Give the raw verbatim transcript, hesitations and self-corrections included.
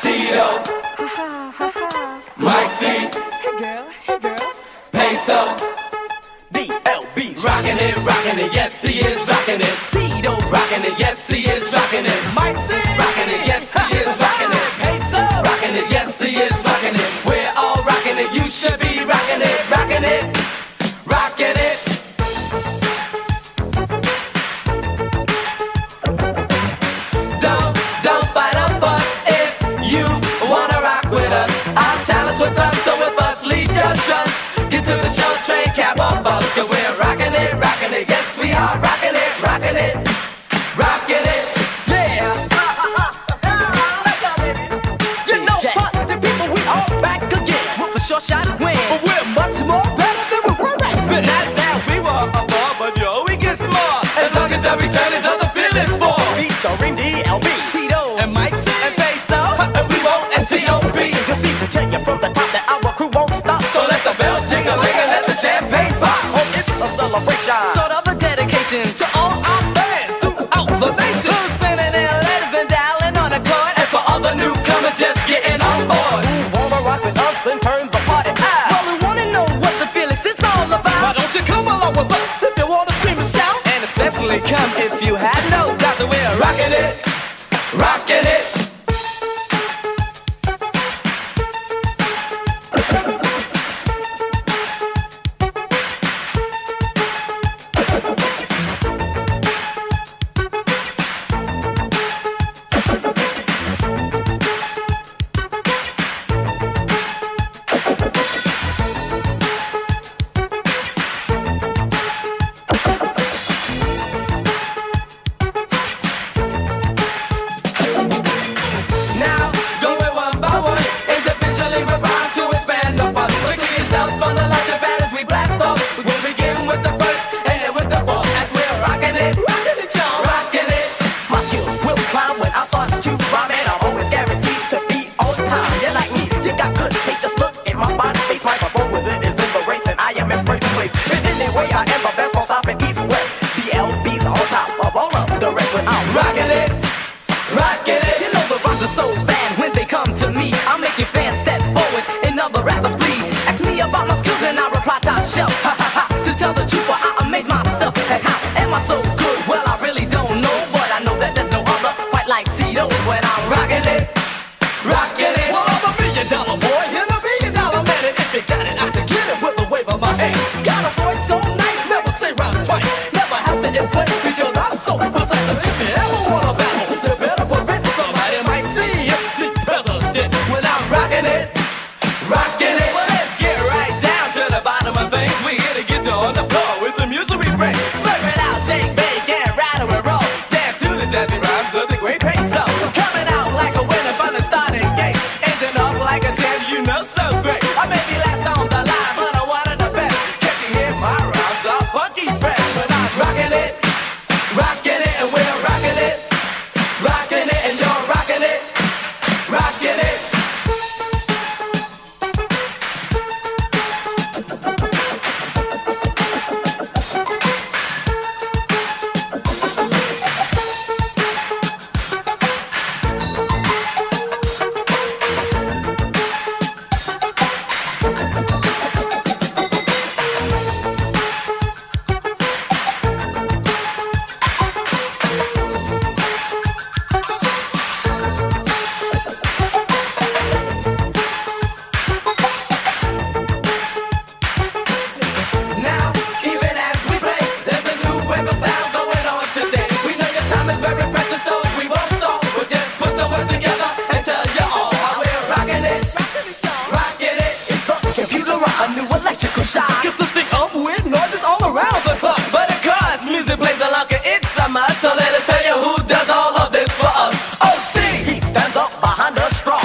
Tito, Mike C, Hey girl, hey girl. Peso, B L B's rockin' it, rockin' it, yes he is rockin' it. Tito, Rockin' it, yes he is rockin' it. Mike C, Rockin' it, yes he is rockin' it. Peso, Rockin' it, yes he is rockin' it. We're all rockin' it, you should be rockin' it, rockin' it, rockin' it. Don't, don't fight a fuss if you wanna rock with us. Our talents with us, so with us, leave your trust. Get to the show, train, cab or bus, cause we're rockin' it, rockin' it. Yes, we are rockin' it, rockin' it, rockin' it. yeah. You know what, the people, we all back again with a short shot win, but we're much more better than we were back then. Not that we were above, but yo, we get smart. As long as the return is of the feelings for. Featuring D L B, Tito, And Mike C, and Peso, and we won't S C O B. you'll see, we tell you from the top that our crew won't stop. So let the bells jingle and let the champagne pop. Oh, it's a celebration, Sort of a dedication to all our fans throughout the nation. Who's sending in letters and dialing on a card. And for all the newcomers just getting on board. who wanna rock with us and turn the party out. Well, we wanna know what the feelings it's all about. Why don't you come along with us if you wanna scream and shout? And especially come if you had no doubt that we're rocking it, rocking it. Now, going one by one, individually we're bound to expand the fun. So give yourself on the launch pad as we blast off. We'll begin with the first and then with the fourth. As we're rocking it, rocking it, y'all, rocking it. My skills will climb when I start to rhyme, and I'm always guaranteed to be on time. You're like me, you got good taste, just look at my body face. My perform with it is in the race, and I am in first place. If any way I am the best, both top and east west. B L B's on top of all of the rest, when I'm Rocking it, rocking it. You know the rhymes are so bad when they come to me. I'll make your fans step forward and other rappers flee. Ask me about my skills and I reply top shelf. Ha ha ha. To tell the truth, well, I amaze myself. And how am I so good? Well, I really don't know, but I know that there's no other quite like Tito when I'm rocking it, Rocking it. Well, I'm a million dollar boy and a million dollar man, and if you got it, I can get it with a wave of my hand. Got a voice so nice, never say rhyme twice. Never have to explain because I'm so precise. And if you ever want a battle, you better prevent somebody might see M C President when I'm Rocking it, rocking it. Well, let's get right down to the bottom of things. We here to get you on the floor with the music we bring. slurp it out, shake, bake, and rattle and roll. Dance to the jazzy rhymes of the great Peso. Coming out like a winner from the starting gate. Ending off like a ten, you know so great. I may be last on the line, but I'm one of the best. Can't you hear my rhymes are funky fresh? When I'm rocking it, rocking it, and we're rocking it, rocking it, and you're rocking it, rocking it. Now, even as we play, there's a new wave of sound going on today. We know your time is very precious, so we won't stall. We'll just put some words together and tell you all how we're rocking it, rocking it. It's the computer, a new electrical shock. Consisting of weird noises all around the clock. But of course, music plays a longer, it's a must. So let us tell you who does all of this for us. O C, he stands up behind the straw.